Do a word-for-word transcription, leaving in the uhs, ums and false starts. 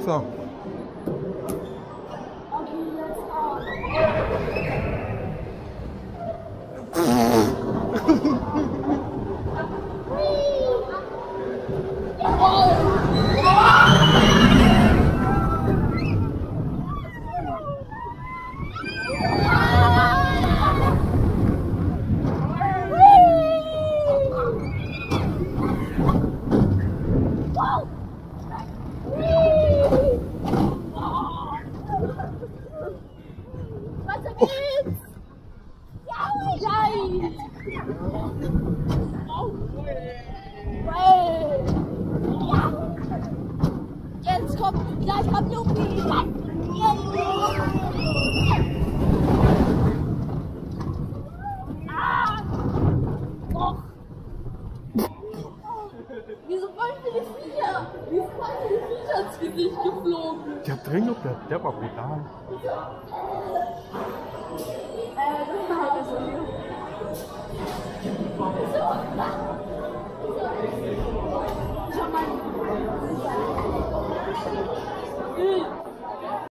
So. Jetzt kommt, gleich kommt Lupi. Ah! Oh. Wieso wollen wir die Viecher? Wieso wollen wir die Viecher ins Gesicht geflogen? Der Dring, der, der war brutal.